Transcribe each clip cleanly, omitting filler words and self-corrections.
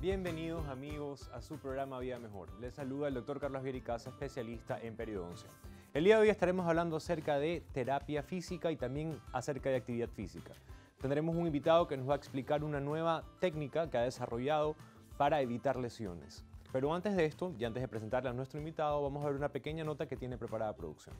Bienvenidos amigos a su programa Vida Mejor. Les saluda el Dr. Carlos Viericaza, especialista en periodoncia. El día de hoy estaremos hablando acerca de terapia física y también acerca de actividad física. Tendremos un invitado que nos va a explicar una nueva técnica que ha desarrollado para evitar lesiones. Pero antes de esto, y antes de presentarle a nuestro invitado, vamos a ver una pequeña nota que tiene preparada producción.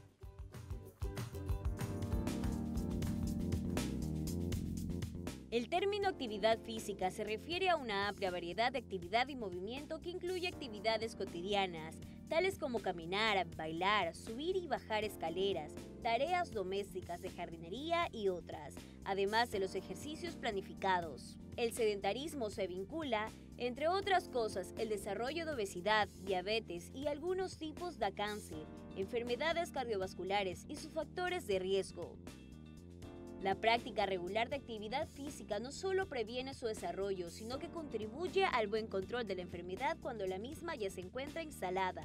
El término actividad física se refiere a una amplia variedad de actividad y movimiento que incluye actividades cotidianas, tales como caminar, bailar, subir y bajar escaleras, tareas domésticas de jardinería y otras, además de los ejercicios planificados. El sedentarismo se vincula, entre otras cosas, el desarrollo de obesidad, diabetes y algunos tipos de cáncer, enfermedades cardiovasculares y sus factores de riesgo. La práctica regular de actividad física no solo previene su desarrollo, sino que contribuye al buen control de la enfermedad cuando la misma ya se encuentra instalada.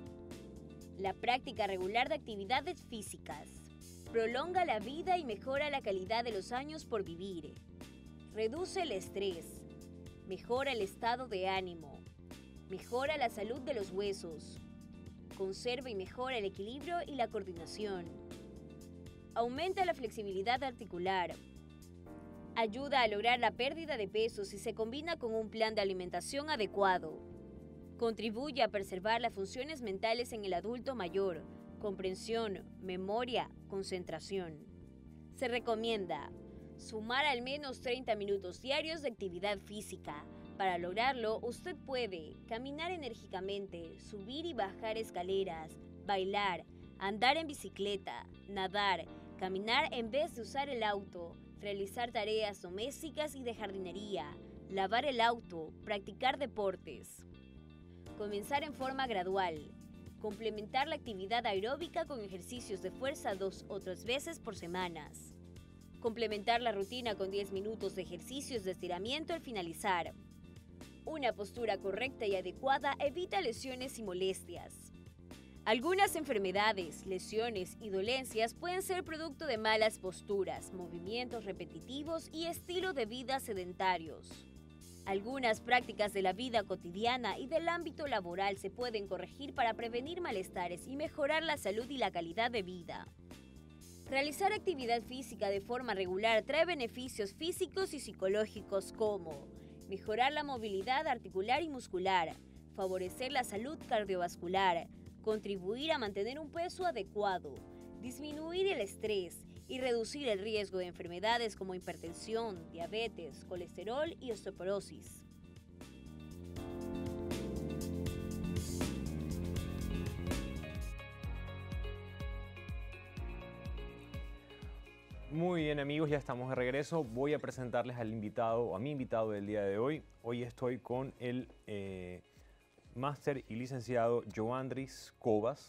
La práctica regular de actividades físicas prolonga la vida y mejora la calidad de los años por vivir. Reduce el estrés, mejora el estado de ánimo, mejora la salud de los huesos, conserva y mejora el equilibrio y la coordinación. Aumenta la flexibilidad articular. Ayuda a lograr la pérdida de peso si se combina con un plan de alimentación adecuado. Contribuye a preservar las funciones mentales en el adulto mayor, comprensión, memoria, concentración. Se recomienda sumar al menos 30 minutos diarios de actividad física. Para lograrlo, usted puede caminar enérgicamente, subir y bajar escaleras, bailar, andar en bicicleta, nadar, caminar en vez de usar el auto, realizar tareas domésticas y de jardinería, lavar el auto, practicar deportes. Comenzar en forma gradual. Complementar la actividad aeróbica con ejercicios de fuerza 2 o 3 veces por semana. Complementar la rutina con 10 minutos de ejercicios de estiramiento al finalizar. Una postura correcta y adecuada evita lesiones y molestias. Algunas enfermedades, lesiones y dolencias pueden ser producto de malas posturas, movimientos repetitivos y estilo de vida sedentarios. Algunas prácticas de la vida cotidiana y del ámbito laboral se pueden corregir para prevenir malestares y mejorar la salud y la calidad de vida. Realizar actividad física de forma regular trae beneficios físicos y psicológicos como mejorar la movilidad articular y muscular, favorecer la salud cardiovascular, contribuir a mantener un peso adecuado, disminuir el estrés y reducir el riesgo de enfermedades como hipertensión, diabetes, colesterol y osteoporosis. Muy bien amigos, ya estamos de regreso. Voy a presentarles al invitado, o a mi invitado del día de hoy. Hoy estoy con el máster y licenciado Joandris Cobas.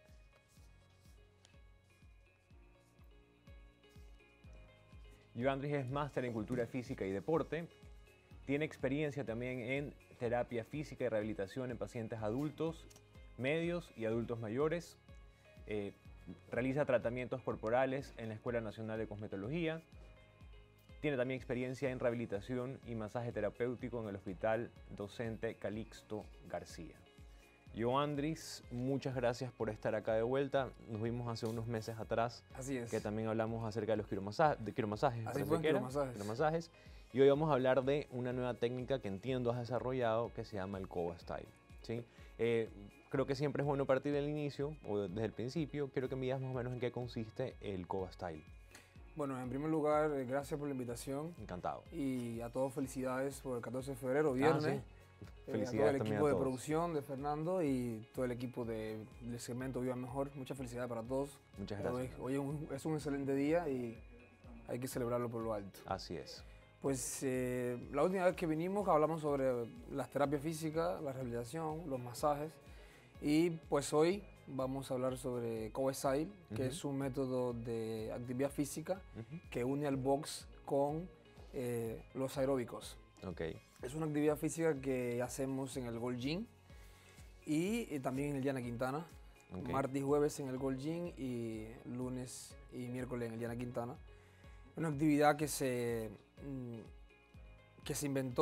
Joandris es máster en cultura física y deporte. Tiene experiencia también en terapia física y rehabilitación en pacientes adultos, medios y adultos mayores. Realiza tratamientos corporales en la Escuela Nacional de Cosmetología. Tiene también experiencia en rehabilitación y masaje terapéutico en el Hospital Docente Calixto García. Joandris, muchas gracias por estar acá de vuelta. Nos vimos hace unos meses atrás. Así es. Que también hablamos acerca de los quiromasajes. Así fue, quiromasajes. Y hoy vamos a hablar de una nueva técnica que entiendo has desarrollado que se llama el Coba Style, ¿sí? Creo que siempre es bueno partir del inicio o desde el principio. Quiero que me digas más o menos en qué consiste el Coba Style. Bueno, en primer lugar, gracias por la invitación. Encantado. Y a todos felicidades por el 14 de febrero, viernes. Sí. Felicidades a todo el también equipo a de todos. producción de Fernando y todo el equipo del segmento Viva Mejor. Muchas felicidades para todos. Muchas gracias. Hoy es un excelente día y hay que celebrarlo por lo alto. Así es. Pues la última vez que vinimos hablamos sobre las terapias físicas, la rehabilitación, los masajes. Y pues hoy vamos a hablar sobre Coba Style, que es un método de actividad física que une al box con los aeróbicos. Okay. Es una actividad física que hacemos en el Gold Gym y también en el Diana Quintana. Okay. Martes y jueves en el Gold Gym y lunes y miércoles en el Diana Quintana. Una actividad que se inventó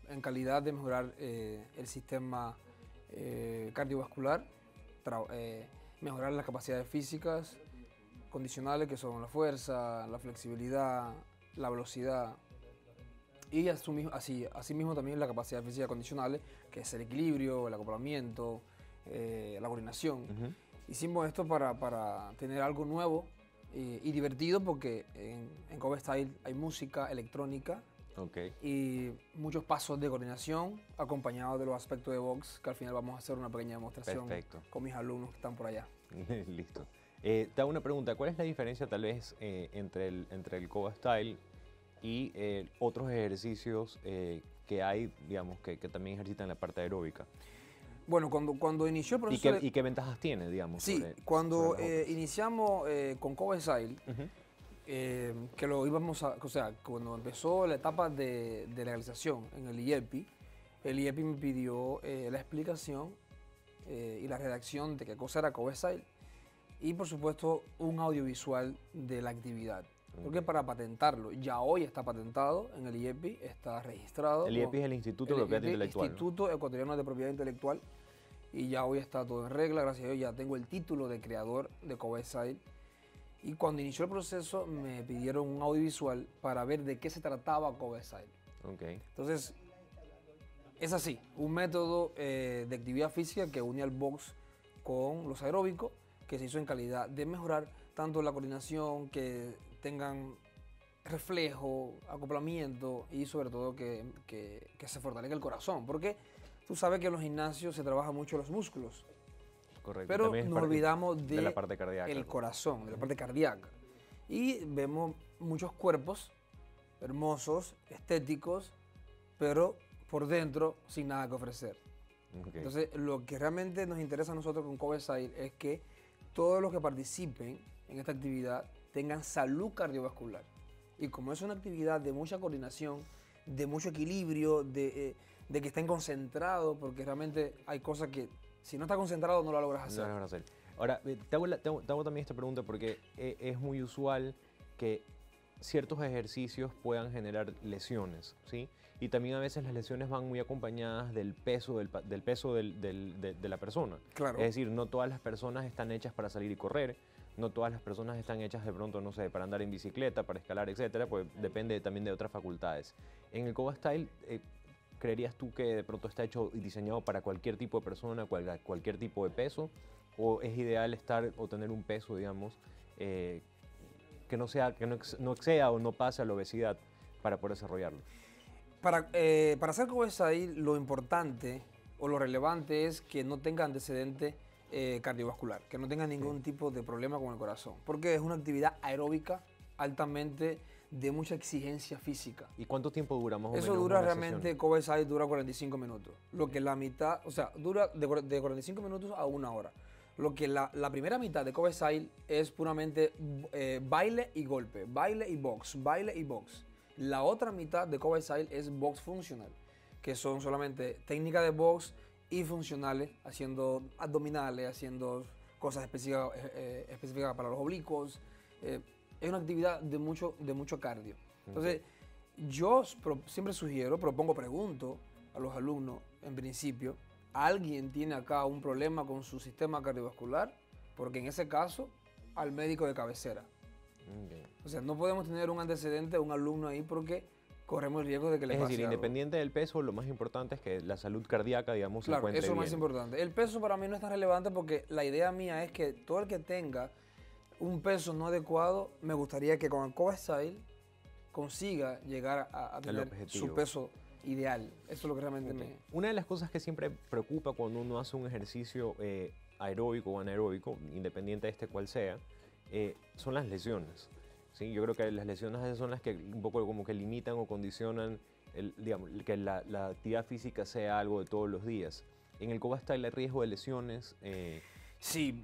en calidad de mejorar el sistema cardiovascular, mejorar las capacidades físicas, condicionales que son la fuerza, la flexibilidad, la velocidad y asimismo también la capacidad física condicionales, que es el equilibrio, el acoplamiento, la coordinación. Hicimos esto para tener algo nuevo y divertido, porque en Kobe Style hay música electrónica y muchos pasos de coordinación acompañados de los aspectos de box, que al final vamos a hacer una pequeña demostración con mis alumnos que están por allá. Listo. Te hago una pregunta, ¿cuál es la diferencia tal vez entre el Kobe Style y otros ejercicios que hay, digamos, que también ejercitan la parte aeróbica? Bueno, cuando inició el proceso... ¿Y qué ventajas tiene, digamos? Sí, cuando iniciamos con Kobe Style, que lo íbamos a... O sea, cuando empezó la etapa de legalización en el IEPI me pidió la explicación y la redacción de qué cosa era Kobe Style y, por supuesto, un audiovisual de la actividad. Porque para patentarlo, ya hoy está patentado en el IEPI, está registrado. El IEPI es el Instituto de Propiedad Intelectual. Instituto Ecuatoriano de Propiedad Intelectual, y ya hoy está todo en regla, gracias a Dios ya tengo el título de creador de Kobe Style. Y cuando inició el proceso me pidieron un audiovisual para ver de qué se trataba Kobe Style. Entonces, es así, un método de actividad física que une al box con los aeróbicos, que se hizo en calidad de mejorar tanto la coordinación, que tengan reflejo, acoplamiento y sobre todo que se fortalezca el corazón, porque tú sabes que en los gimnasios se trabaja mucho los músculos. Correcto. Pero nos olvidamos de la parte cardíaca, el corazón, de la parte cardíaca. Y vemos muchos cuerpos hermosos, estéticos, pero por dentro sin nada que ofrecer. Entonces, lo que realmente nos interesa a nosotros con Kobe Style es que todos los que participen en esta actividad tengan salud cardiovascular. Y como es una actividad de mucha coordinación, de mucho equilibrio, de que estén concentrados, porque realmente hay cosas que si no estás concentrado no lo logras hacer. No lo logras hacer. Ahora, te hago también esta pregunta porque es muy usual que ciertos ejercicios puedan generar lesiones, ¿sí? Y también a veces las lesiones van muy acompañadas del peso de la persona. Claro. Es decir, no todas las personas están hechas para salir y correr, no todas las personas están hechas de pronto, no sé, para andar en bicicleta, para escalar, etcétera, pues depende también de otras facultades. En el Kobe Style, ¿creerías tú que de pronto está hecho y diseñado para cualquier tipo de persona, cualquier tipo de peso? ¿O es ideal tener un peso, digamos, que no exceda o no pase a la obesidad para poder desarrollarlo? Para hacer Kobe Style, lo importante o lo relevante es que no tenga antecedente cardiovascular, que no tenga ningún tipo de problema con el corazón, porque es una actividad aeróbica altamente de mucha exigencia física. ¿Y cuánto tiempo dura más o menos? Eso dura realmente, Kobe Style dura 45 minutos, lo que la mitad, o sea, dura de 45 minutos a 1 hora. Lo que la primera mitad de Kobe Style es puramente baile y golpe, baile y box, baile y box. La otra mitad de Kobe Style es box funcional, que son solamente técnicas de box y funcionales, haciendo abdominales, haciendo cosas específicas para los oblicuos. Es una actividad de mucho cardio. Entonces, yo siempre pregunto a los alumnos, en principio, ¿alguien tiene acá un problema con su sistema cardiovascular? Porque en ese caso, al médico de cabecera. O sea, no podemos tener un antecedente, un alumno ahí, porque corremos el riesgo de que le pase algo. Es decir, independiente del peso, lo más importante es que la salud cardíaca, digamos, se encuentre bien. Claro, eso es lo más importante. El peso para mí no es tan relevante, porque la idea mía es que todo el que tenga un peso no adecuado, me gustaría que con el Kobe Style consiga llegar a tener su peso ideal. Eso es lo que realmente me... Una de las cosas que siempre preocupa cuando uno hace un ejercicio aeróbico o anaeróbico, independiente de cual sea, son las lesiones. ¿Sí? Yo creo que las lesiones son las que un poco como que limitan o condicionan digamos, que la actividad física sea algo de todos los días. En el Kobe Style, el riesgo de lesiones... Sí,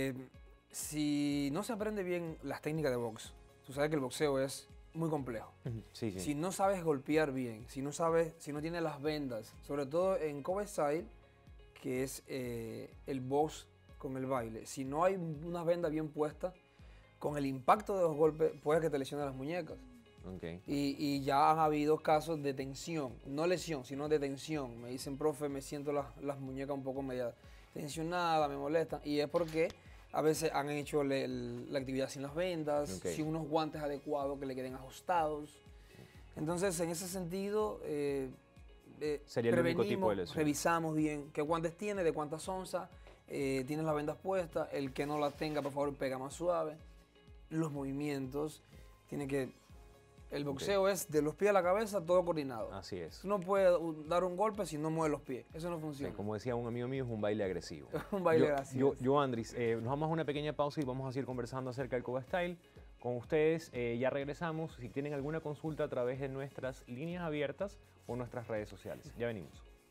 si no se aprende bien las técnicas de box, tú sabes que el boxeo es muy complejo. Sí, sí. Si no sabes golpear bien, si no tienes las vendas, sobre todo en Kobe Style, que es el box con el baile, si no hay unas vendas bien puestas, con el impacto de los golpes puede que te lesiones las muñecas. Ok. Y ya han habido casos de tensión, no lesión, sino de tensión. Me dicen, profe, me siento las muñecas un poco media tensionadas, me molestan. Y es porque a veces han hecho la actividad sin las vendas, Ok. sin unos guantes adecuados que le queden ajustados. Entonces, en ese sentido, Sería el único tipo de lesión. revisamos bien qué guantes tiene, de cuántas onzas, tienes las vendas puestas, el que no las tenga, por favor, pega más suave. Los movimientos, tiene que... El boxeo es de los pies a la cabeza, todo coordinado. Así es. Tú no puedes dar un golpe si no mueves los pies. Eso no Sí, funciona. como decía un amigo mío, es un baile agresivo. Un baile gracioso. Yo, Andris, nos vamos a una pequeña pausa y vamos a seguir conversando acerca del Coba Style. Con ustedes ya regresamos. Si tienen alguna consulta a través de nuestras líneas abiertas o nuestras redes sociales. Ya venimos.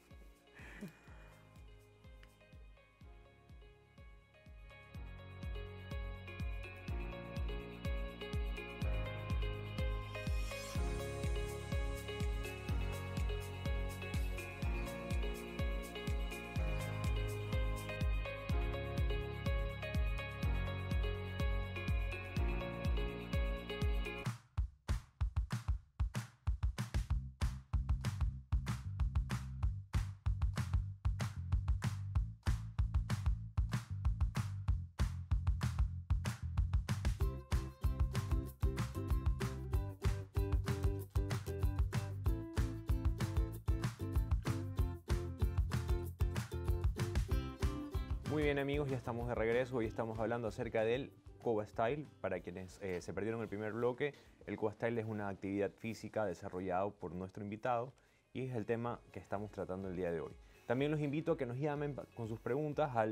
Muy bien amigos, ya estamos de regreso. Hoy estamos hablando acerca del Coba Style. Para quienes se perdieron el primer bloque, el Coba Style es una actividad física desarrollada por nuestro invitado y es el tema que estamos tratando el día de hoy. También los invito a que nos llamen con sus preguntas al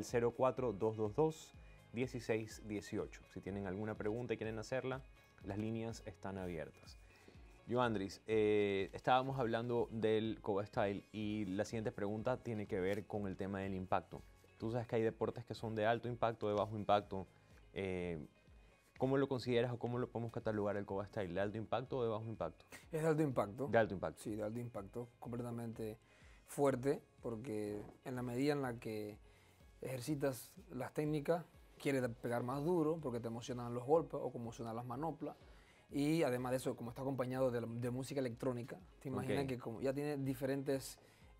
04-222-1618. Si tienen alguna pregunta y quieren hacerla, las líneas están abiertas. Joandris, estábamos hablando del Coba Style y la siguiente pregunta tiene que ver con el tema del impacto. Tú sabes que hay deportes que son de alto impacto, de bajo impacto. ¿Cómo lo consideras o cómo lo podemos catalogar el Coba Style? ¿De alto impacto o de bajo impacto? Es de alto impacto. De alto impacto. Sí, de alto impacto, completamente fuerte, porque en la medida en la que ejercitas las técnicas, quieres pegar más duro, porque te emocionan los golpes o emocionan las manoplas. Y además de eso, como está acompañado de música electrónica, te imaginas que como ya tiene diferentes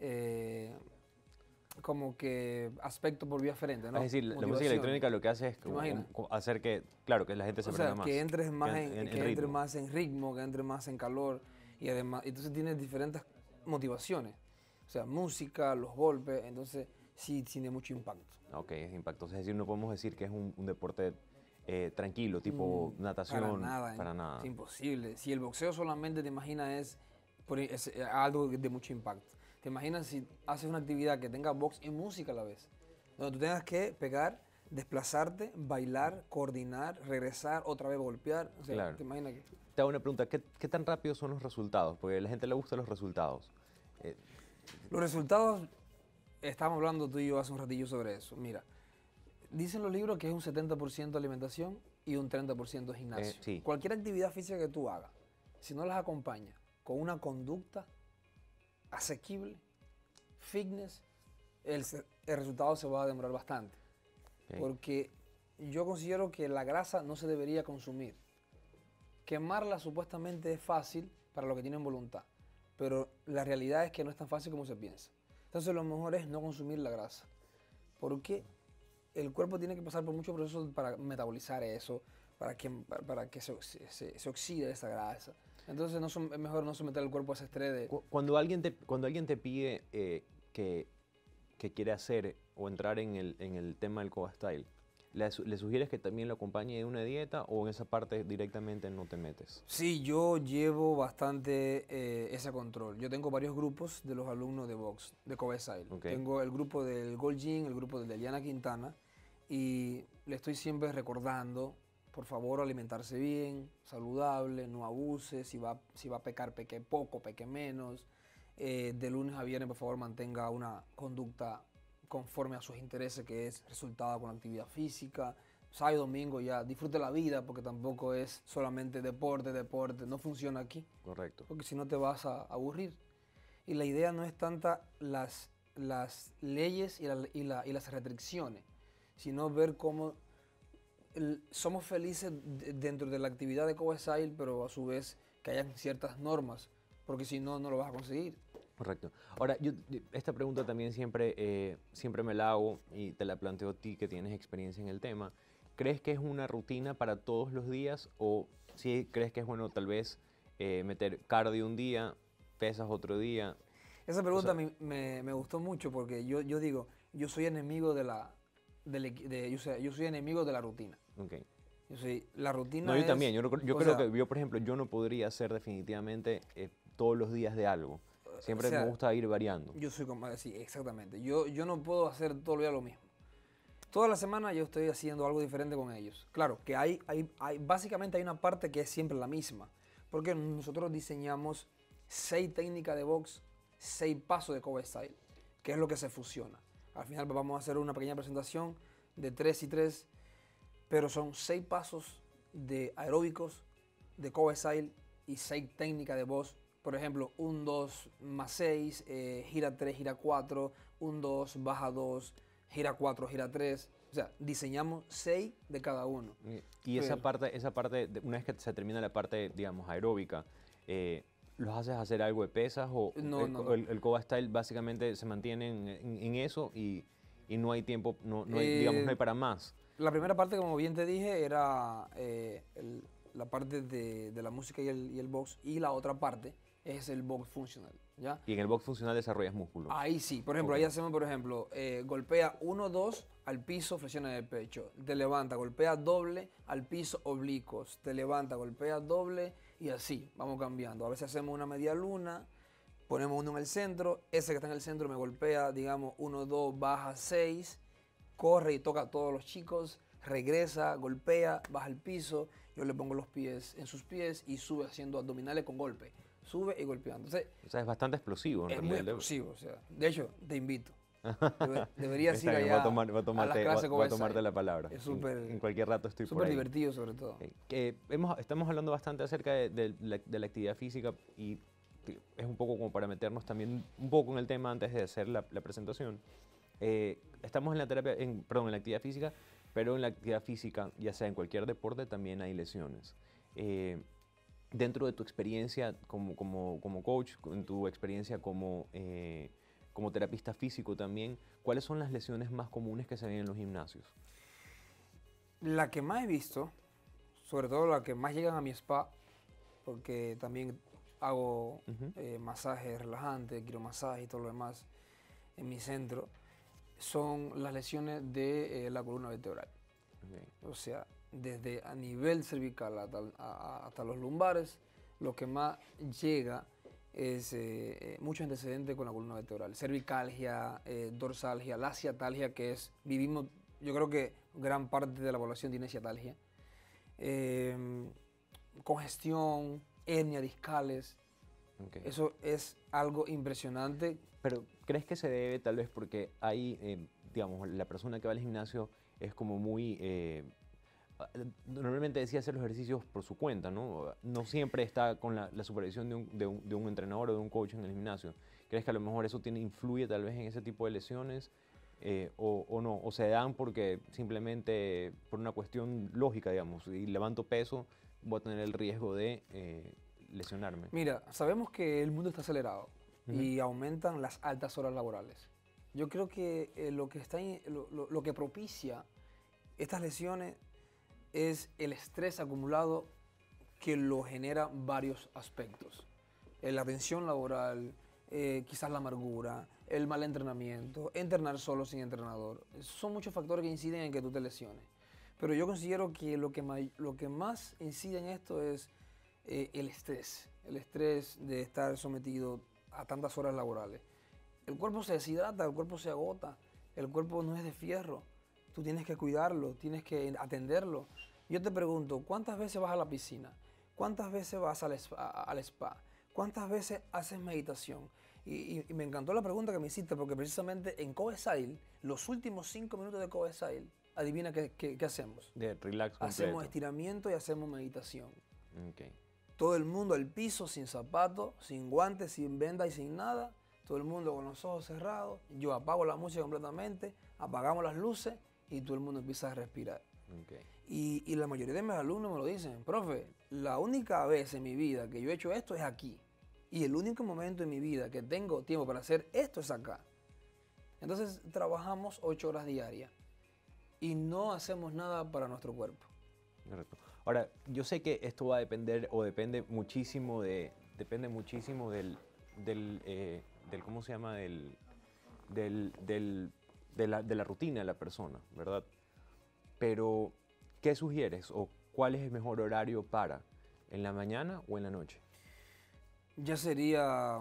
como que aspectos por vía diferente, ¿no? Es decir, la música electrónica lo que hace es hacer que, claro, que la gente se prenda más. Que entres más que entres ritmo. más en ritmo, que entres más en calor y además, entonces tienes diferentes motivaciones, o sea, música, los golpes, entonces sí tiene mucho impacto. Ok, es impacto. Es decir, no podemos decir que es un deporte tranquilo, tipo natación. Para nada. Es imposible. Si el boxeo solamente te imaginas es algo de mucho impacto. Te imaginas si haces una actividad que tenga box y música a la vez, donde tú tengas que pegar, desplazarte, bailar, coordinar, regresar, otra vez golpear. O sea, claro. Te imaginas que... Te hago una pregunta, ¿qué tan rápido son los resultados? Porque a la gente le gustan los resultados. Los resultados, estábamos hablando tú y yo hace un ratillo sobre eso. Mira, dicen los libros que es un 70% alimentación y un 30% gimnasio. Sí. Cualquier actividad física que tú hagas, si no las acompañas con una conducta asequible, fitness, el resultado se va a demorar bastante. Okay. Porque yo considero que la grasa no se debería consumir. Quemarla supuestamente es fácil para los que tienen voluntad, pero la realidad es que no es tan fácil como se piensa. Entonces lo mejor es no consumir la grasa, porque el cuerpo tiene que pasar por muchos procesos para metabolizar eso, para que se oxide esa grasa. Entonces es mejor no someter al cuerpo a ese estrés de... Cuando alguien te pide que quiere hacer o entrar en el tema del Coba Style, ¿le sugieres que también lo acompañe de una dieta o en esa parte directamente no te metes? Sí, yo llevo bastante ese control. Yo tengo varios grupos de los alumnos de box, de Coba Style. Okay. Tengo el grupo del Gold Gym, el grupo de Eliana Quintana, y le estoy siempre recordando, por favor, alimentarse bien, saludable, no abuse, si va a pecar, peque poco, peque menos. De lunes a viernes, por favor, mantenga una conducta conforme a sus intereses, que es resultado con actividad física. Sábado y domingo ya disfrute la vida, porque tampoco es solamente deporte, no funciona aquí. Correcto. Porque si no te vas a aburrir. Y la idea no es tanta las leyes y las restricciones, sino ver cómo somos felices dentro de la actividad de CoveStyle, pero a su vez que hayan ciertas normas, porque si no, no lo vas a conseguir. Correcto. Ahora, esta pregunta también siempre me la hago y te la planteo a ti que tienes experiencia en el tema. ¿Crees que es una rutina para todos los días o si crees que es bueno tal vez meter cardio un día, pesas otro día? Esa pregunta me gustó mucho porque yo digo, yo soy enemigo yo soy enemigo de la rutina. Okay. La rutina no, yo también. Yo creo que yo, por ejemplo, yo no podría hacer definitivamente todos los días de algo. Siempre me gusta ir variando. Yo soy como, sí, exactamente. Yo no puedo hacer todo el día lo mismo. Toda la semana yo estoy haciendo algo diferente con ellos. Claro, que básicamente hay una parte que es siempre la misma. Porque nosotros diseñamos 6 técnicas de box, 6 pasos de CoveStyle, que es lo que se fusiona. Al final vamos a hacer una pequeña presentación de 3 y 3, pero son 6 pasos de aeróbicos, de CoveStyle y 6 técnicas de box. Por ejemplo, 1, 2 más 6, gira 3, gira 4, 1, 2, baja 2, gira 4, gira 3. O sea, diseñamos 6 de cada uno. Y esa parte, una vez que se termina la parte, digamos, aeróbica, ¿los haces hacer algo de pesas o No. el CoveStyle básicamente se mantiene en eso y no hay tiempo, digamos, no hay para más? La primera parte, como bien te dije, era la parte de la música y el box, y la otra parte es el box funcional, ¿ya? Y en el box funcional desarrollas músculo. Ahí sí, por ejemplo, ahí hacemos, por ejemplo, golpea 1, 2 al piso, flexiona el pecho, te levanta, golpea doble al piso, oblicuos, te levanta, golpea doble y así, vamos cambiando. A veces hacemos una media luna, ponemos uno en el centro, ese que está en el centro me golpea, digamos, 1, 2, baja 6, corre y toca a todos los chicos, regresa, golpea, baja el piso, yo le pongo los pies en sus pies y sube haciendo abdominales con golpe. Sube y golpeando. Entonces, o sea, es bastante explosivo. Es muy explosivo. O sea, de hecho, te invito. Deberías ir allá a las clases voy a tomarte la palabra. Es súper... En cualquier rato estoy por ahí. Súper divertido, sobre todo. Estamos hablando bastante acerca de la actividad física y es un poco como para meternos también un poco en el tema antes de hacer la presentación. Estamos en la actividad física, pero en la actividad física, ya sea en cualquier deporte, también hay lesiones. Dentro de tu experiencia como coach, en tu experiencia como terapista físico también, ¿cuáles son las lesiones más comunes que se ven en los gimnasios? La que más he visto, sobre todo la que más llegan a mi spa, porque también hago masajes relajantes, quiromasaje y todo lo demás en mi centro, son las lesiones de la columna vertebral. Okay. O sea, desde a nivel cervical hasta los lumbares, lo que más llega es mucho antecedente con la columna vertebral. Cervicalgia, dorsalgia, la ciatalgia, yo creo que gran parte de la población tiene ciatalgia. Congestión, hernia discales. Okay. Eso es algo impresionante. Pero, ¿crees que se debe tal vez porque hay, digamos, la persona que va al gimnasio es como muy... normalmente decide hacer los ejercicios por su cuenta, ¿no? No siempre está con la supervisión de un entrenador o de un coach en el gimnasio. ¿Crees que a lo mejor eso influye tal vez en ese tipo de lesiones o no? ¿O se dan porque simplemente por una cuestión lógica, digamos, si levanto peso voy a tener el riesgo de lesionarme? Mira, sabemos que el mundo está acelerado y aumentan las altas horas laborales. Yo creo que lo que propicia estas lesiones es el estrés acumulado que lo genera varios aspectos. La tensión laboral, quizás la amargura, el mal entrenamiento, entrenar solo sin entrenador. Son muchos factores que inciden en que tú te lesiones. Pero yo considero que lo que más incide en esto es el estrés de estar sometido a tantas horas laborales. El cuerpo se deshidrata, el cuerpo se agota, el cuerpo no es de fierro. Tú tienes que cuidarlo, tienes que atenderlo. Yo te pregunto, ¿cuántas veces vas a la piscina? ¿Cuántas veces vas al spa? ¿Cuántas veces haces meditación? Y me encantó la pregunta que me hiciste porque precisamente en CoveStyle, los últimos 5 minutos de CoveStyle, adivina qué hacemos. De relax completo. Hacemos estiramiento y hacemos meditación. Okay. Todo el mundo al piso, sin zapatos, sin guantes, sin venda y sin nada. Todo el mundo con los ojos cerrados. Yo apago la música completamente, apagamos las luces y todo el mundo empieza a respirar. Okay. Y la mayoría de mis alumnos me lo dicen, profe, la única vez en mi vida que yo he hecho esto es aquí. Y el único momento en mi vida que tengo tiempo para hacer esto es acá. Entonces trabajamos 8 horas diarias y no hacemos nada para nuestro cuerpo. Correcto. Ahora, yo sé que esto va a depender o depende muchísimo ¿cómo se llama? De la rutina de la persona, ¿verdad? Pero, ¿qué sugieres o cuál es el mejor horario para? ¿En la mañana o en la noche? Ya sería,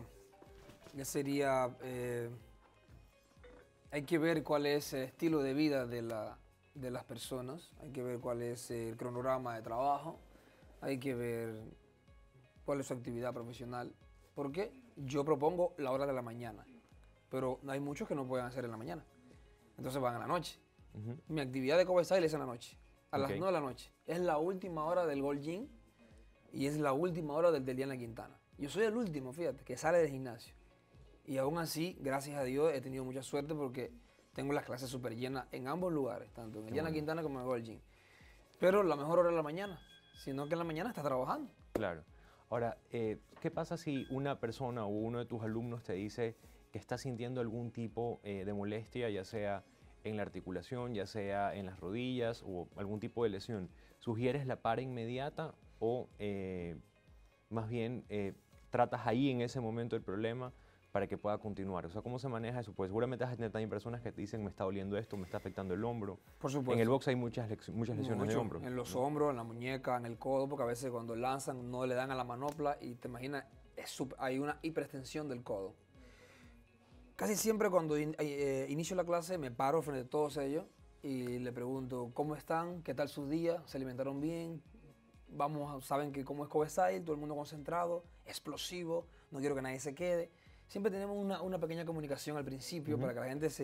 hay que ver cuál es el estilo de vida de las personas, hay que ver cuál es el cronograma de trabajo, hay que ver cuál es su actividad profesional, porque yo propongo la hora de la mañana, pero hay muchos que no pueden hacer en la mañana, entonces van a la noche. Mi actividad de Kobe Style es en la noche, a las 9 de la noche. Es la última hora del Gold Gym y es la última hora del Diana Quintana. Yo soy el último, fíjate, que sale del gimnasio. Y aún así, gracias a Dios, he tenido mucha suerte porque tengo las clases súper llenas en ambos lugares, tanto en el Diana Quintana como en el Gold Gym. Pero la mejor hora es la mañana, sino que en la mañana estás trabajando. Claro. Ahora, ¿qué pasa si una persona o uno de tus alumnos te dice que está sintiendo algún tipo de molestia, ya sea en la articulación, ya sea en las rodillas o algún tipo de lesión? ¿Sugieres la para inmediata o más bien tratas ahí en ese momento el problema para que pueda continuar? O sea, ¿cómo se maneja eso? Pues seguramente vas a tener también personas que te dicen, me está doliendo esto, me está afectando el hombro. Por supuesto. En el box hay muchas lesiones de hombro. En los hombros, en la muñeca, en el codo, porque a veces cuando lanzan no le dan a la manopla y te imaginas, hay una hiperextensión del codo. Casi siempre cuando inicio la clase me paro frente a todos ellos y le pregunto cómo están, qué tal sus días, se alimentaron bien, saben que cómo es Kobe Style, todo el mundo concentrado, explosivo, no quiero que nadie se quede. Siempre tenemos una pequeña comunicación al principio para que la gente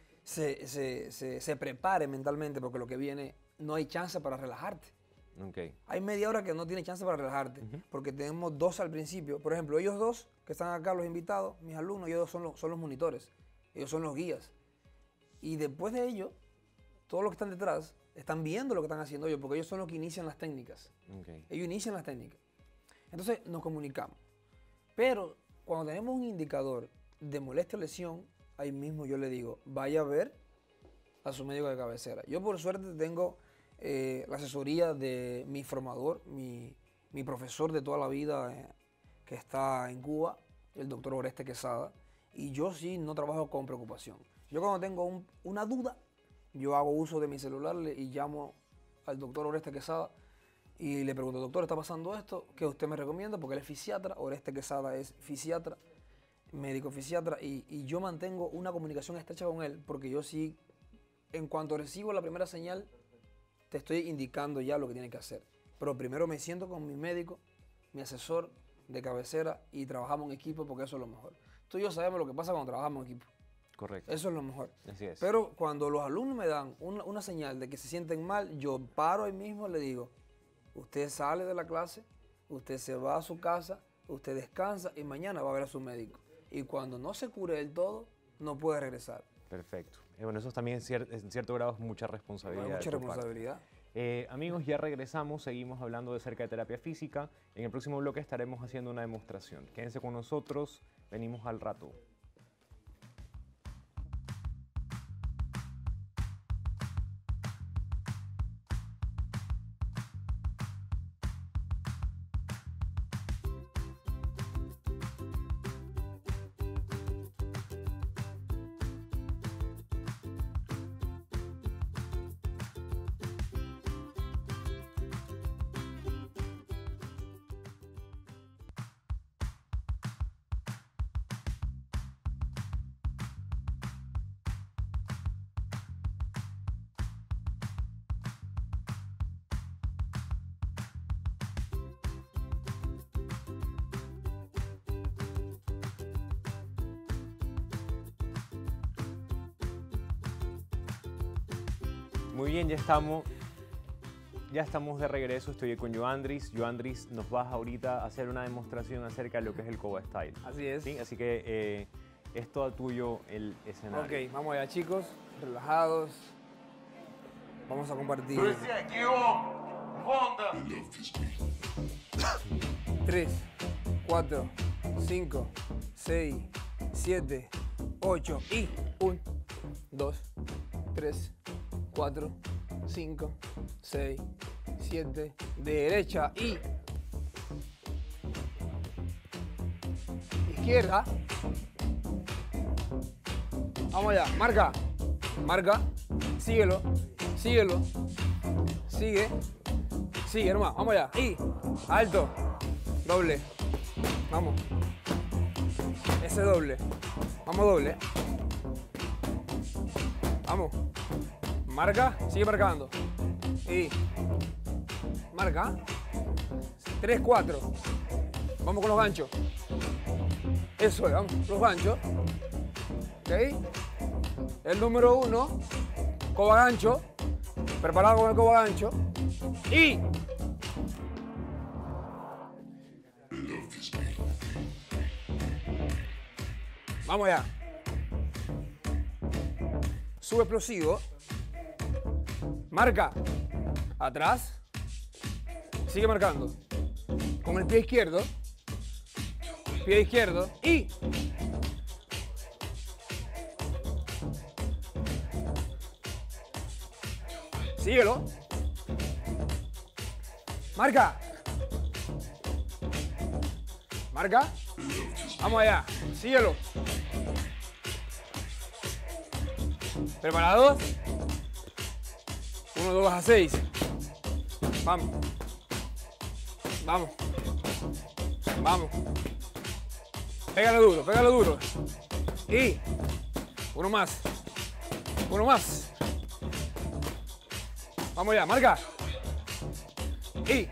se prepare mentalmente, porque lo que viene no hay chance para relajarte. Okay. Hay media hora que no tiene chance para relajarte, porque tenemos 2 al principio. Por ejemplo, ellos 2 que están acá, los invitados, mis alumnos, ellos 2 son los monitores, ellos son los guías. Y después de ellos, todos los que están detrás están viendo lo que están haciendo ellos, porque ellos son los que inician las técnicas. Okay. Ellos inician las técnicas. Entonces nos comunicamos. Pero cuando tenemos un indicador de molestia o lesión, ahí mismo yo le digo, vaya a ver a su médico de cabecera. Yo por suerte tengo la asesoría de mi formador, mi profesor de toda la vida que está en Cuba, el doctor Oreste Quesada, y yo sí no trabajo con preocupación. Yo cuando tengo una duda, yo hago uso de mi celular y llamo al doctor Oreste Quesada y le pregunto, doctor, ¿está pasando esto? ¿Qué usted me recomienda? Porque él es fisiatra, Oreste Quesada es fisiatra, médico fisiatra, y yo mantengo una comunicación estrecha con él, porque yo sí, en cuanto recibo la primera señal, te estoy indicando ya lo que tiene que hacer. Pero primero me siento con mi médico, mi asesor de cabecera, y trabajamos en equipo, porque eso es lo mejor. Tú y yo sabemos lo que pasa cuando trabajamos en equipo. Correcto. Eso es lo mejor. Así es. Pero cuando los alumnos me dan una señal de que se sienten mal, yo paro ahí mismo y le digo, usted sale de la clase, usted se va a su casa, usted descansa y mañana va a ver a su médico. Y cuando no se cure del todo, no puede regresar. Perfecto. Bueno, eso también en cierto grado es mucha responsabilidad. Mucha responsabilidad. Amigos, ya regresamos, seguimos hablando acerca de terapia física. En el próximo bloque estaremos haciendo una demostración. Quédense con nosotros, venimos al rato. Muy bien, ya estamos de regreso. Estoy con Yoandris. Yoandris, nos vas ahorita a hacer una demostración acerca de lo que es el Kobe Style. Así es. ¿Sí? Así que es todo tuyo el escenario. Ok, vamos allá, chicos, relajados. Vamos a compartir. 3, 4, 5, 6, 7, 8 y 1, 2, 3, 4, 5, 6, 7, derecha y izquierda. Vamos allá, marca, marca, síguelo, síguelo, sigue, sigue nomás, vamos allá, y alto, doble, vamos, ese doble, vamos doble, vamos, marca, sigue marcando, y marca, 3, 4, vamos con los ganchos, eso es, vamos, los ganchos, ok, el número 1, coba gancho, preparado con el coba gancho, y vamos allá, sube explosivo, marca, atrás, sigue marcando, con el pie izquierdo, y síguelo, marca, marca, vamos allá, síguelo, preparados, 1, 2 a 6, vamos, vamos, vamos, pégalo duro, y uno más, vamos allá, marca, y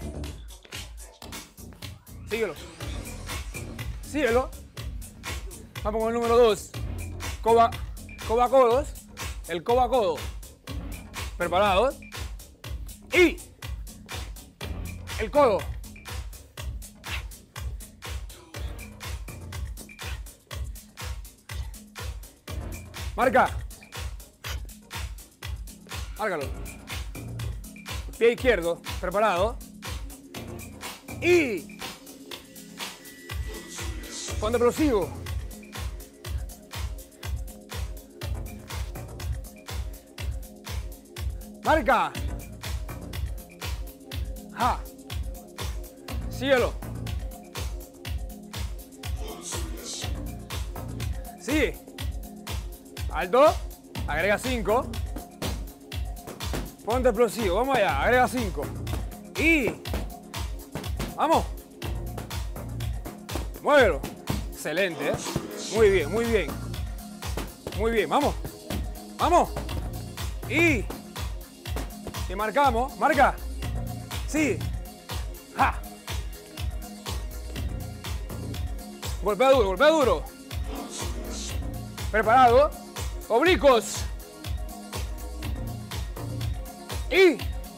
síguelo, vamos con el número 2, coba codos, el coba codo, preparados, y el codo, marca, márcalo, pie izquierdo, preparado, y cuando explosivo, marca, ja, síguelo, sigue, alto, agrega 5, ponte explosivo, vamos allá, agrega 5, y vamos, muévelo, excelente, ¿eh? Muy bien, vamos, y marcamos, marca, sí, ja, golpea duro, preparado, oblicuos, y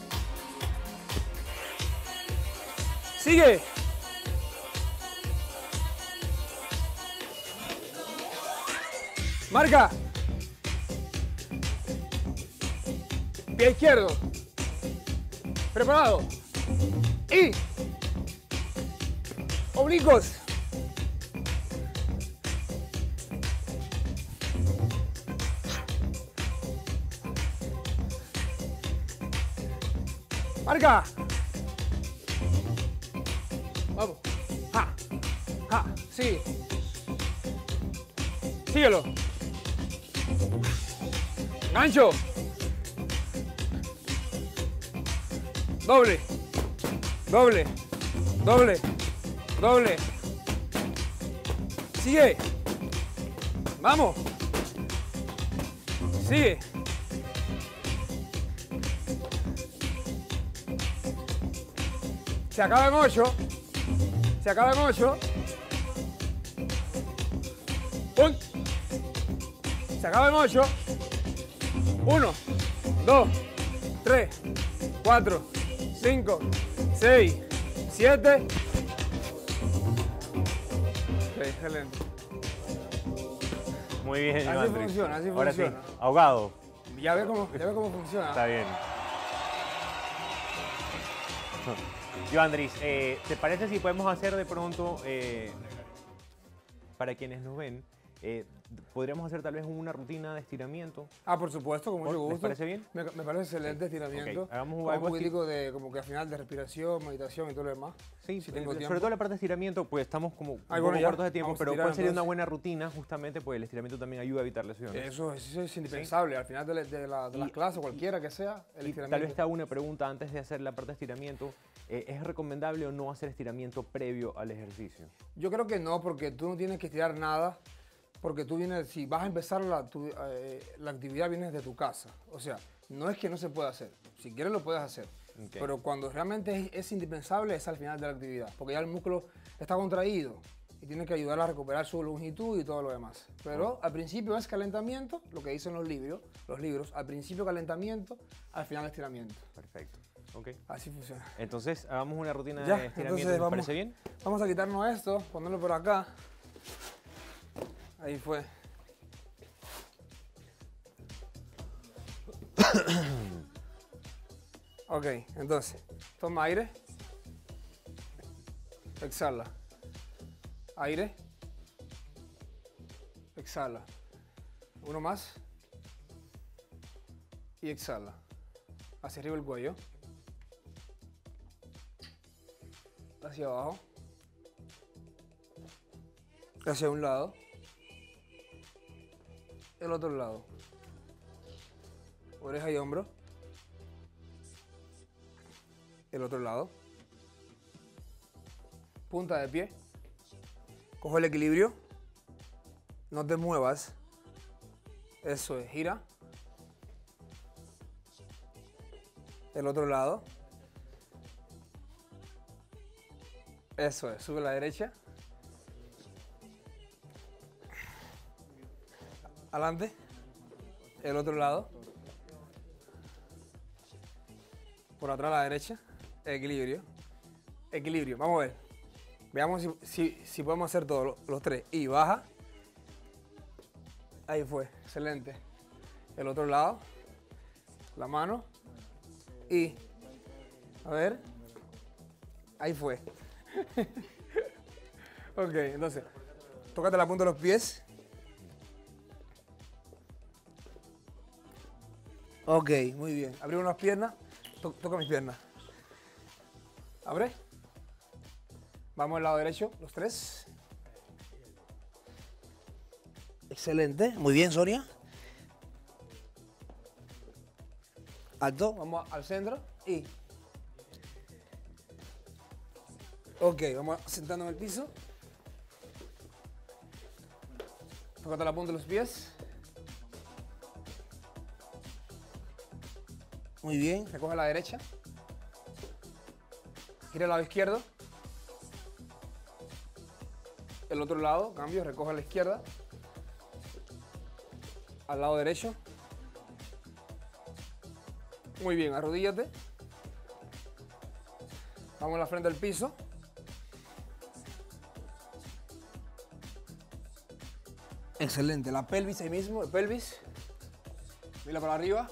sigue, marca, pie izquierdo, preparado, y oblicuos, marca, vamos, ja, sí, síguelo, gancho, doble, sigue, vamos, sigue, se acaba en 8, se acaba en 8, 1, 2, 3, 4, 5, 6, 7. Excelente. Muy bien, Así Iván. funciona, Ahora funciona. sí, ahogado. Ya ve cómo funciona. Está bien. Joandris, ¿te parece si podemos hacer de pronto, para quienes nos ven, podríamos hacer tal vez una rutina de estiramiento? Ah, por supuesto, con mucho gusto. ¿Les parece bien? Me parece excelente estiramiento. Ok, hagamos Con algo un poquitico de, como que al final de respiración, meditación y todo lo demás. Sí, si tengo tiempo. sobre todo la parte de estiramiento, pues estamos como un bueno, poco ya, cortos de tiempo, vamos a pero estirar, ¿cuál sería una entonces. buena rutina? Justamente, pues el estiramiento también ayuda a evitar lesiones. Eso es indispensable. Al final de las clases, cualquiera que sea, el Y estiramiento. tal vez te hago una pregunta antes de hacer la parte de estiramiento. ¿Es recomendable o no hacer estiramiento previo al ejercicio? Yo creo que no, porque tú no tienes que estirar nada, porque tú vienes, si vas a empezar la actividad, vienes de tu casa. O sea, no es que no se pueda hacer. Si quieres lo puedes hacer. Okay. Pero cuando realmente es indispensable es al final de la actividad, porque ya el músculo está contraído y tiene que ayudar a recuperar su longitud y todo lo demás. Pero al principio es calentamiento, lo que dicen los libros, al principio calentamiento, al final estiramiento. Perfecto. Okay. Así funciona. Entonces, hagamos una rutina Ya, de estiramiento. entonces ¿Te parece bien? Vamos a quitarnos esto, ponerlo por acá. Ahí fue. Ok, entonces, toma aire. Exhala. Aire. Exhala. Uno más. Y exhala. Hacia arriba el cuello. Hacia abajo. Hacia un lado. El otro lado. Oreja y hombro. El otro lado. Punta de pie. Coge el equilibrio. No te muevas. Eso es, gira. El otro lado. Eso es, sube a la derecha. Adelante. El otro lado. Por atrás a la derecha. Equilibrio. Equilibrio. Vamos a ver. Veamos si podemos hacer todos los tres. Y baja. Ahí fue. Excelente. El otro lado. La mano. Y. A ver. Ahí fue. Ok, entonces. Tócate la punta de los pies. Ok, muy bien. Abrimos las piernas. Toca mis piernas. Abre. Vamos al lado derecho, los tres. Excelente. Muy bien, Sonia. Alto. Vamos al centro y... Ok, vamos sentando en el piso. Tócate la punta de los pies. Muy bien, recoge a la derecha. Gira al lado izquierdo. El otro lado, cambio, recoge a la izquierda. Al lado derecho. Muy bien, arrodíllate. Vamos a la frente del piso. Excelente, la pelvis ahí mismo, el pelvis. Mira para arriba.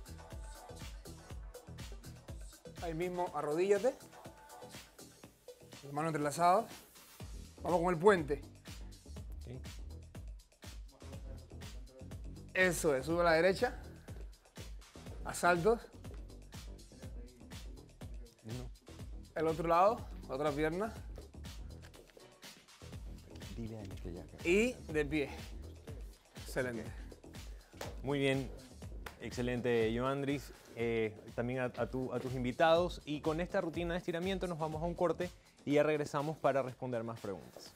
Ahí mismo, arrodíllate. Las manos entrelazadas. Vamos con el puente. Okay. Eso es, sube a la derecha. A saltos. No. El otro lado, otra pierna. Dile a él que ya. Y de pie. Excelente. Muy bien, excelente, Joandris. También a tus invitados. Y con esta rutina de estiramiento nos vamos a un corte y ya regresamos para responder más preguntas.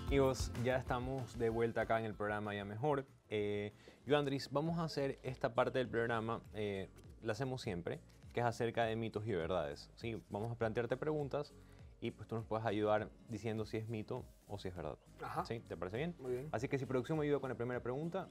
Amigos, ya estamos de vuelta acá en el programa Ya Mejor. Joandris, vamos a hacer esta parte del programa, la hacemos siempre, que es acerca de mitos y verdades. ¿Sí? Vamos a plantearte preguntas y pues tú nos puedes ayudar diciendo si es mito o si es verdad. Ajá. ¿Sí? ¿Te parece bien? Muy bien. Así que si producción me ayuda con la primera pregunta.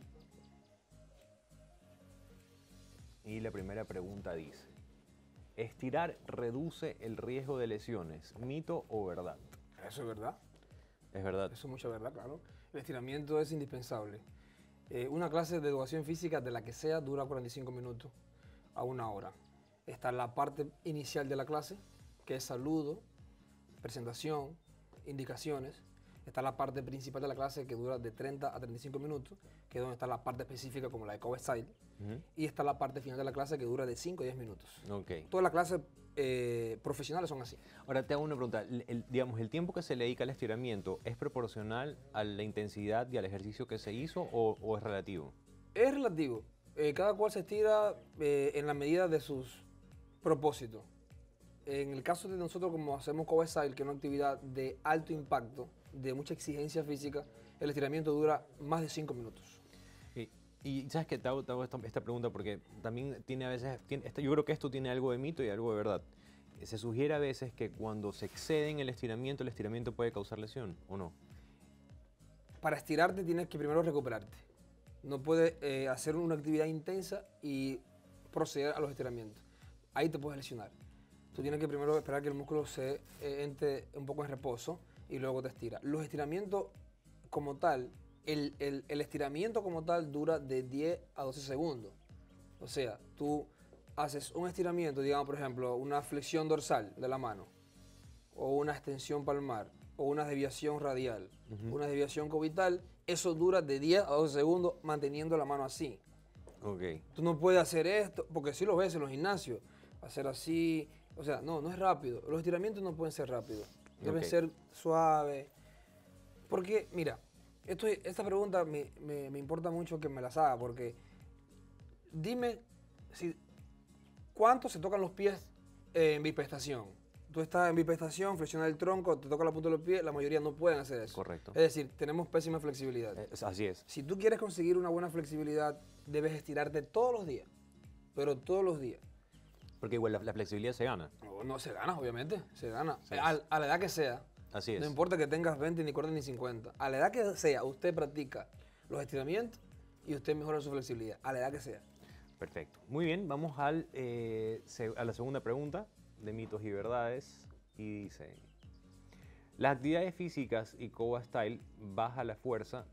Y la primera pregunta dice, ¿estirar reduce el riesgo de lesiones? ¿Mito o verdad? Eso es verdad. Es verdad. Eso es mucha verdad, claro. El estiramiento es indispensable. Una clase de educación física, de la que sea, dura 45 minutos a 1 hora. Está la parte inicial de la clase, que es saludo, presentación, indicaciones. Está la parte principal de la clase, que dura de 30 a 35 minutos, que es donde está la parte específica, como la de Kobe Style. Y está la parte final de la clase, que dura de 5 a 10 minutos. Ok. Todas las clases profesionales son así. Ahora te hago una pregunta. Digamos, ¿el tiempo que se le dedica al estiramiento es proporcional a la intensidad y al ejercicio que se hizo o es relativo? Es relativo. Cada cual se estira en la medida de sus propósitos. En el caso de nosotros, como hacemos Kobe Style, que es una actividad de alto impacto, de mucha exigencia física, el estiramiento dura más de 5 minutos. Y sabes que te hago esta pregunta porque también tiene a veces, yo creo que esto tiene algo de mito y algo de verdad. Se sugiere a veces que cuando se excede en el estiramiento puede causar lesión, ¿o no? Para estirarte tienes que primero recuperarte. No puedes hacer una actividad intensa y proceder a los estiramientos. Ahí te puedes lesionar. Tú tienes que primero esperar que el músculo se entre un poco en reposo y luego te estira. Los estiramientos como tal, el estiramiento como tal dura de 10 a 12 segundos. O sea, tú haces un estiramiento, digamos por ejemplo, una flexión dorsal de la mano, o una extensión palmar, o una desviación radial, una desviación cubital, eso dura de 10 a 12 segundos manteniendo la mano así. Okay. Tú no puedes hacer esto, porque si lo ves en los gimnasios, hacer así, o sea, no es rápido. Los estiramientos no pueden ser rápidos, deben ser suaves. Porque, mira, esta pregunta me importa mucho que me las haga, porque dime cuánto se tocan los pies en bipestación. Tú estás en bipestación, flexionas el tronco, te toca la punta de los pies, la mayoría no pueden hacer eso. Correcto. Es decir, tenemos pésima flexibilidad. Así es. Si tú quieres conseguir una buena flexibilidad, debes estirarte todos los días, pero todos los días. Porque igual la flexibilidad se gana. No, se gana, obviamente, se gana. Sí. A la edad que sea. Así es. No importa que tengas 20, ni 40, ni 50. A la edad que sea, usted practica los estiramientos y usted mejora su flexibilidad, a la edad que sea. Perfecto. Muy bien, vamos a la segunda pregunta de mitos y verdades. Y dice, las actividades físicas y Kobe Style baja la fuerza,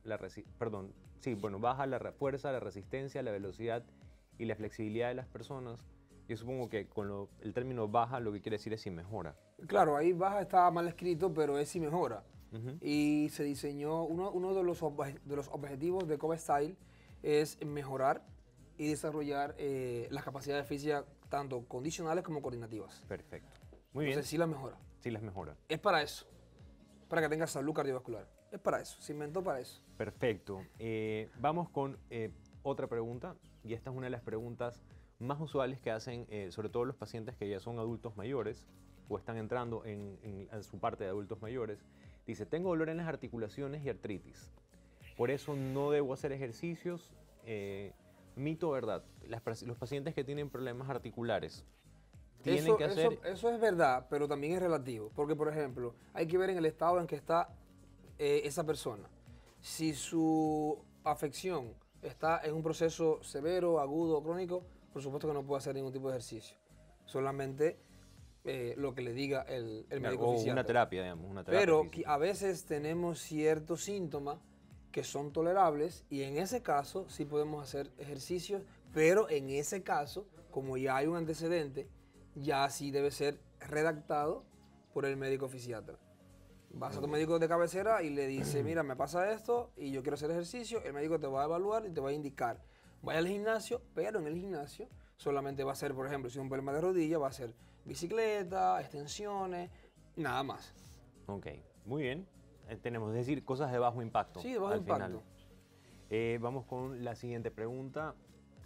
baja la fuerza, la resistencia, la velocidad y la flexibilidad de las personas. Yo supongo que con el término baja lo que quiere decir es si mejora. Claro, ahí baja está mal escrito, pero es si mejora. Y se diseñó, uno de los objetivos de Kobe Style es mejorar y desarrollar las capacidades físicas, tanto condicionales como coordinativas. Perfecto. Muy bien. Entonces sí las mejora. Sí las mejora. Es para eso, para que tengas salud cardiovascular. Es para eso, se inventó para eso. Perfecto. Vamos con otra pregunta, y esta es una de las preguntas más usuales que hacen sobre todo los pacientes que ya son adultos mayores o están entrando en su parte de adultos mayores. Dice, tengo dolor en las articulaciones y artritis. Por eso no debo hacer ejercicios. Mito o verdad. Los pacientes que tienen problemas articulares tienen que hacer... Eso es verdad, pero también es relativo. Porque, por ejemplo, hay que ver en el estado en que está esa persona. Si su afección está en un proceso severo, agudo, crónico, por supuesto que no puede hacer ningún tipo de ejercicio. Solamente lo que le diga el médico fisiatra. O una terapia, digamos. Una terapia pero física. a veces tenemos ciertos síntomas que son tolerables y en ese caso sí podemos hacer ejercicios, pero en ese caso, como ya hay un antecedente, ya sí debe ser redactado por el médico fisiatra. Vas a tu médico de cabecera y le dice, mira, me pasa esto y yo quiero hacer ejercicio, el médico te va a evaluar y te va a indicar. Vaya al gimnasio, pero en el gimnasio solamente va a ser, por ejemplo, si es un problema de rodilla, va a ser bicicleta, extensiones, nada más. Ok, muy bien. Tenemos, es decir, cosas de bajo impacto. Sí, de bajo impacto. Vamos con la siguiente pregunta.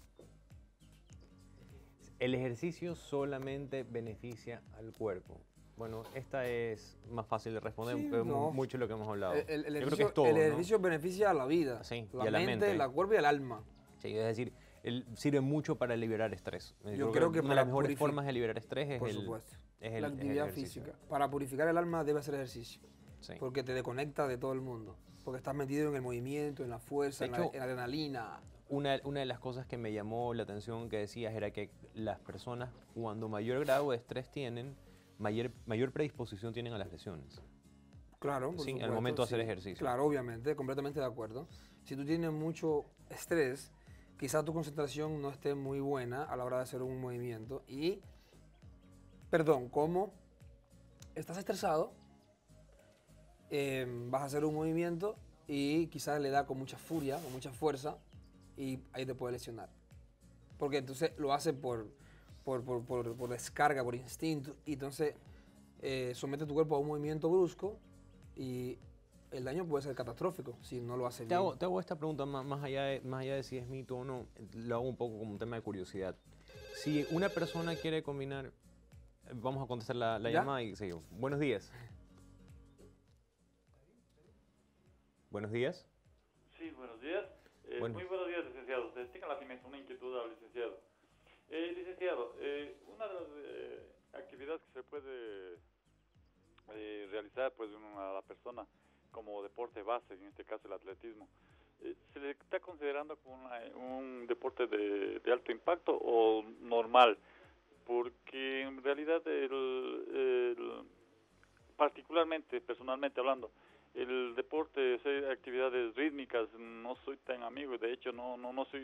¿El ejercicio solamente beneficia al cuerpo? Bueno, esta es más fácil de responder, Sí, porque no. mucho de lo que hemos hablado. El Yo creo que ejercicio, es todo, el ¿no? ejercicio beneficia a la vida, Sí, y la a la mente, mente. la cuerpo y el alma. Sí, es decir, sirve mucho para liberar estrés. Yo creo que una de para las mejores purific- formas de liberar estrés es Por el, supuesto. es el- La es el actividad ejercicio. física. Para purificar el alma debe hacer ejercicio, Sí. porque te desconecta de todo el mundo. Porque estás metido en el movimiento, en la fuerza, De hecho, en la adrenalina. Una de las cosas que me llamó la atención que decías era que las personas, cuando mayor grado de estrés tienen, mayor predisposición tienen a las lesiones. Claro, por Sí, al supuesto, momento de hacer sí. ejercicio. Claro, obviamente, completamente de acuerdo. Si tú tienes mucho estrés, quizás tu concentración no esté muy buena a la hora de hacer un movimiento. Y, perdón, como estás estresado, vas a hacer un movimiento y quizás le da con mucha furia, con mucha fuerza, y ahí te puede lesionar. Porque entonces lo hace por descarga, por instinto, y entonces somete tu cuerpo a un movimiento brusco y el daño puede ser catastrófico si no lo hace Te bien. hago esta pregunta más allá de si es mito o no, lo hago un poco como un tema de curiosidad. Si una persona quiere combinar, vamos a contestar la ¿Ya? llamada y seguimos. Buenos días. Buenos días. Sí, buenos días. Bueno. Muy buenos días, licenciado. Tengo una inquietud al licenciado. Licenciado, una de las actividades que se puede realizar pues a la persona como deporte base, en este caso el atletismo, ¿se le está considerando como un deporte de alto impacto o normal? Porque en realidad particularmente, personalmente hablando, el deporte, hacer actividades rítmicas, no soy tan amigo. De hecho, no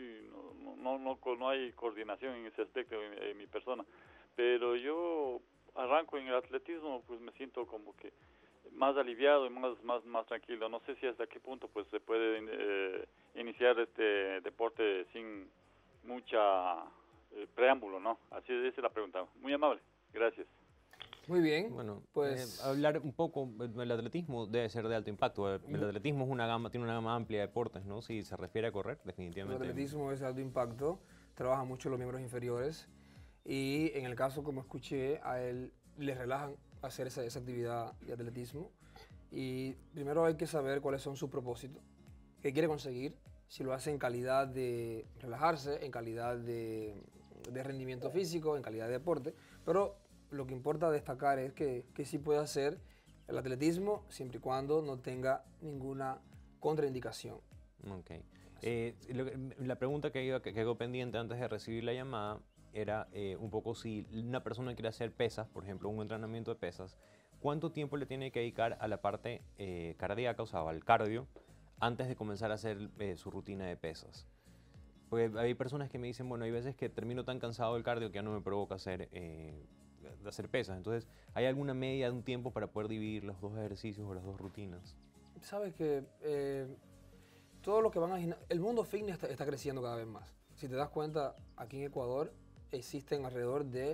hay coordinación en ese aspecto en mi persona. Pero yo arranco en el atletismo, pues me siento como que más aliviado y más tranquilo. No sé si hasta qué punto pues se puede iniciar este deporte sin mucha preámbulo, ¿no? Así es, esa es la pregunta. Muy amable. Gracias. Muy bien, Bueno, pues hablar un poco del atletismo debe ser de alto impacto. El atletismo es tiene una gama amplia de deportes, ¿no? Si se refiere a correr, el definitivamente. atletismo es de alto impacto, trabaja mucho los miembros inferiores y en el caso, como escuché, a él le relajan hacer esa actividad de atletismo. Y primero hay que saber cuáles son sus propósitos, qué quiere conseguir, si lo hace en calidad de relajarse, en calidad de rendimiento físico, en calidad de deporte, pero lo que importa destacar es que sí puede hacer el atletismo siempre y cuando no tenga ninguna contraindicación. Ok. La pregunta que quedó pendiente antes de recibir la llamada era un poco si una persona quiere hacer pesas, por ejemplo, un entrenamiento de pesas, ¿cuánto tiempo le tiene que dedicar a la parte cardíaca, o sea, al cardio, antes de comenzar a hacer su rutina de pesas? Porque hay personas que me dicen, bueno, hay veces que termino tan cansado del cardio que ya no me provoca hacer pesas. Entonces, ¿hay alguna media de un tiempo para poder dividir los dos ejercicios o las dos rutinas? Sabes que todo lo que van a gimnasio, el mundo fitness está creciendo cada vez más. Si te das cuenta, aquí en Ecuador existen alrededor de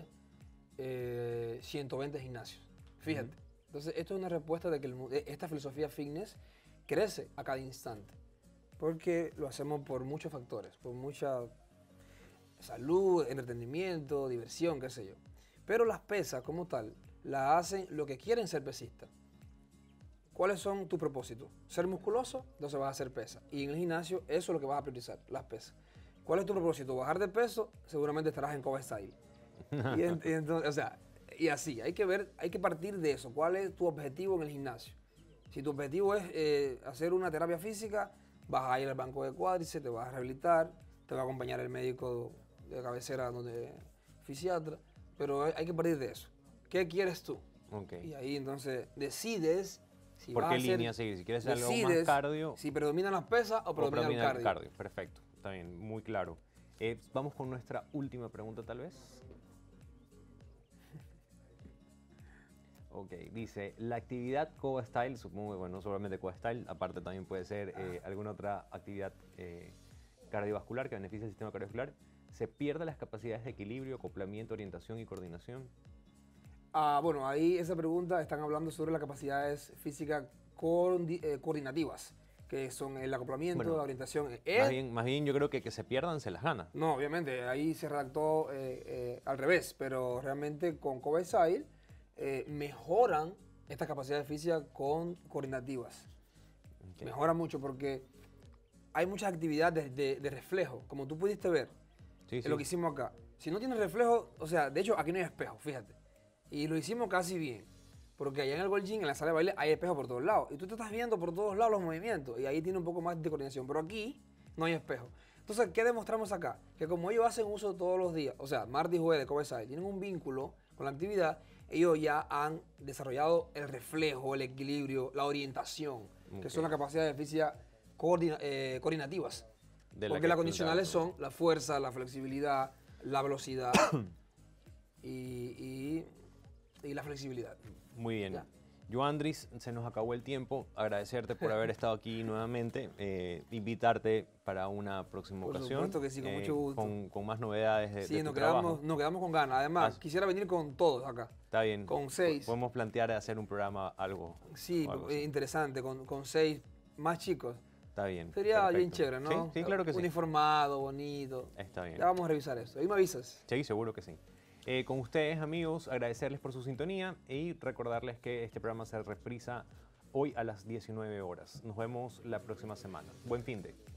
120 gimnasios. Fíjate. Entonces, esto es una respuesta de que esta filosofía fitness crece a cada instante. Porque lo hacemos por muchos factores, por mucha salud, entretenimiento, diversión, qué sé yo. Pero las pesas como tal, las hacen lo que quieren ser pesistas. ¿Cuáles son tus propósitos? Ser musculoso, entonces vas a hacer pesas. Y en el gimnasio eso es lo que vas a priorizar, las pesas. ¿Cuál es tu propósito? Bajar de peso, seguramente estarás en Kobe Style. Entonces, o sea, y así, hay que partir de eso. ¿Cuál es tu objetivo en el gimnasio? Si tu objetivo es hacer una terapia física, vas a ir al banco de cuádriceps, te vas a rehabilitar, te va a acompañar el médico de cabecera, fisiatra, pero hay que partir de eso. ¿Qué quieres tú? Okay. Y ahí entonces decides si ¿Por vas qué a hacer, línea seguir? Si quieres hacer algo más cardio si predominan las pesas o predomina el cardio. Perfecto, está bien, muy claro. Vamos con nuestra última pregunta tal vez. Ok, dice, la actividad Kobe Style, supongo que bueno, no solamente Kobe Style, aparte también puede ser alguna otra actividad cardiovascular que beneficie el sistema cardiovascular, ¿se pierden las capacidades de equilibrio, acoplamiento, orientación y coordinación? Bueno, ahí esa pregunta están hablando sobre las capacidades físicas coordinativas, que son el acoplamiento, Bueno, la orientación. Más bien yo creo que se pierdan se las gana. No, obviamente, ahí se redactó al revés, pero realmente con Kobe Style mejoran estas capacidades físicas coordinativas. Okay. Mejora mucho porque hay muchas actividades de reflejo, como tú pudiste ver Sí, en lo que hicimos acá. Si no tienes reflejo, o sea, de hecho aquí no hay espejo, fíjate. Y lo hicimos casi bien, porque allá en el Gold Gym, en la sala de baile, hay espejo por todos lados. Y tú te estás viendo por todos lados los movimientos, y ahí tiene un poco más de coordinación. Pero aquí no hay espejo. Entonces, ¿qué demostramos acá? Que como ellos hacen uso todos los días, o sea, martes y jueves de CoverSide, tienen un vínculo con la actividad, ellos ya han desarrollado el reflejo, el equilibrio, la orientación, que son las capacidades físicas coordinativas. Porque las condicionales son la fuerza, la flexibilidad, la velocidad y la flexibilidad. Muy bien. Ya. Joandris, se nos acabó el tiempo. Agradecerte por haber estado aquí nuevamente. Invitarte para una próxima Por ocasión. supuesto que sí, con mucho gusto. Con más novedades de Sí, tu nos trabajo. quedamos con ganas. Además, quisiera venir con todos acá. Está bien. Con 6. Podemos plantear hacer un programa algo. Sí, o algo así. interesante, con 6 más chicos. Está bien. Sería bien perfecto. chévere, ¿no? Sí, claro que sí. Uniformado, bonito. Está bien. Ya vamos a revisar eso. Ahí me avisas. Sí, seguro que sí. Con ustedes, amigos, agradecerles por su sintonía y recordarles que este programa se reprisa hoy a las 19 horas. Nos vemos la próxima semana. Buen fin de.